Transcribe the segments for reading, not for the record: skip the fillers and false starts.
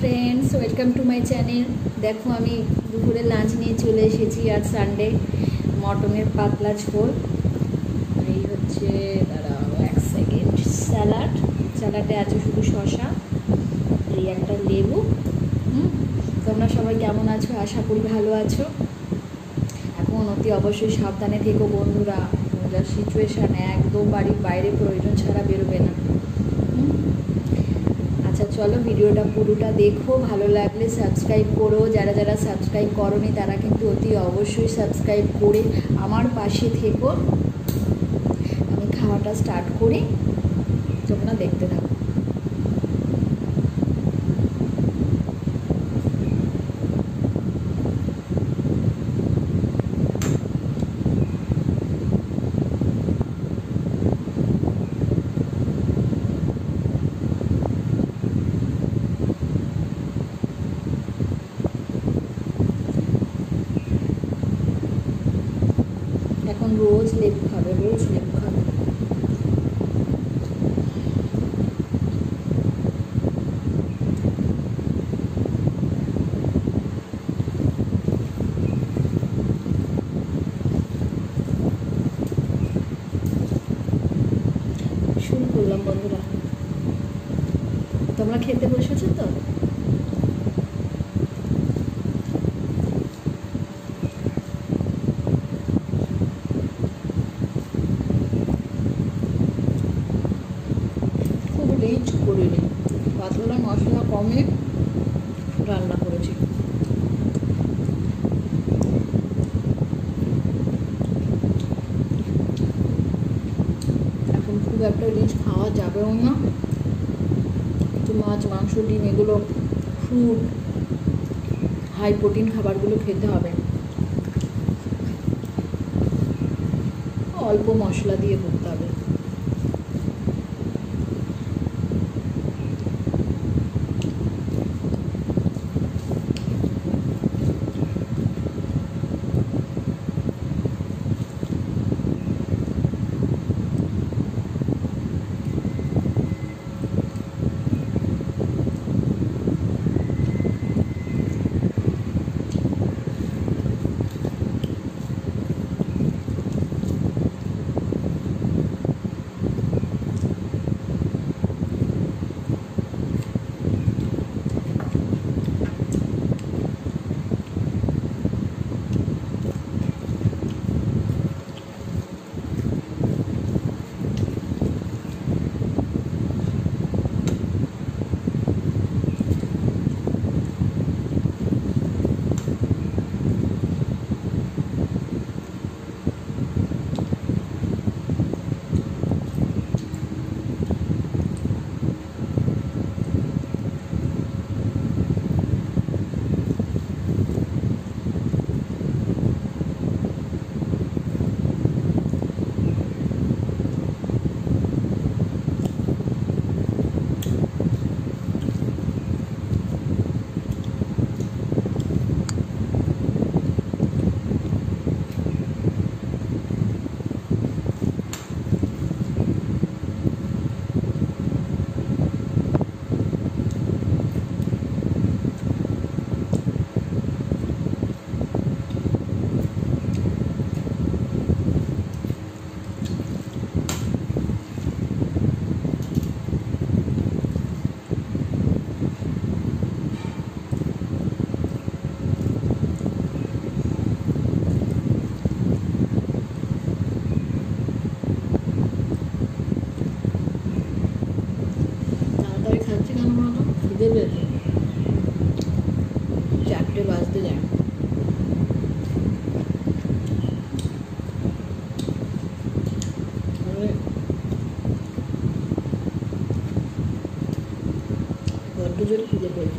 Friends welcome to my channel. देखो हमें दुपुरे launch नहीं चले एसेছি आज सानडे मटनेर पातला झोल এই হচ্ছে দাঁড়াও এক সেকেন্ড স্যালাডে আছে শুধু শসা এই একটা লেবু। তোমরা সবাই কেমন আছো? আশা করি ভালো আছো। এখন অতি অবশ্যই সাবধানে থেকো বন্ধুরা, যা সিচুয়েশান একদম বাড়ির বাইরে প্রয়োজন ছাড়া বেরোবে না। আচ্ছা চলো ভিডিওটা পুরোটা দেখো, ভালো লাগলে সাবস্ক্রাইব করো, যারা যারা সাবস্ক্রাইব করোনি তারা কিন্তু অতি অবশ্যই সাবস্ক্রাইব করে আমার পাশে থেকো। আমি খাওয়াটা স্টার্ট করি, তোমরা দেখতে থাকো। এখন রোজ লেবু খাবে, রোজ লেবু খাবে। শুরু করলাম বন্ধুরা, তোমরা খেতে বসেছো তো? রিচ করিনি, পাতলা মশলা কমে রান্না করেছি। এখন খুব একটা রিচ খাওয়া যাবেও না, একটু মাছ মাংস ডিম এগুলো ফ্রুট হাই প্রোটিন খাবারগুলো খেতে হবে, অল্প মশলা দিয়ে করতে হবে। চারটে বাজতে যায়। বড্ড জোরে খিদে পেয়েছে।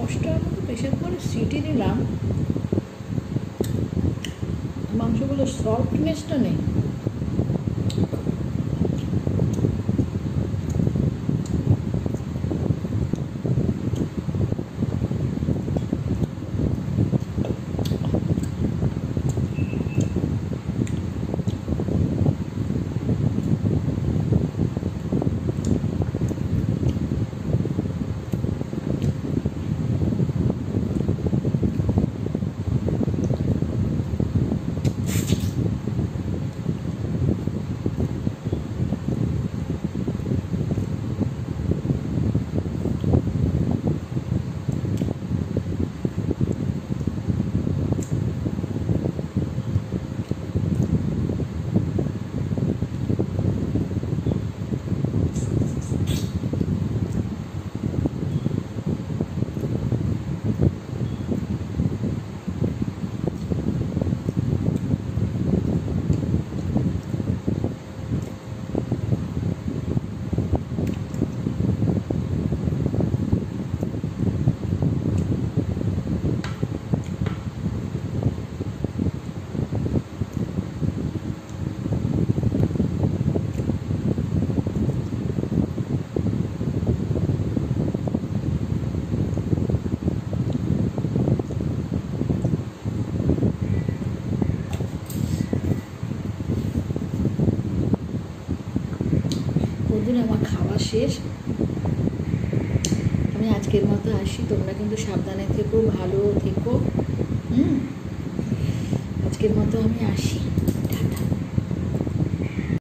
10টার মতো প্রেশার কুকারে সিটি দিলাম, মাংসগুলো সফটনেসটা নেই। আমার খাওয়া শেষ, আমি আজকের মতো আসি। তোমরা কিন্তু সাবধানে থেকো, ভালো থেকো। আজকের মতো আমি আসি।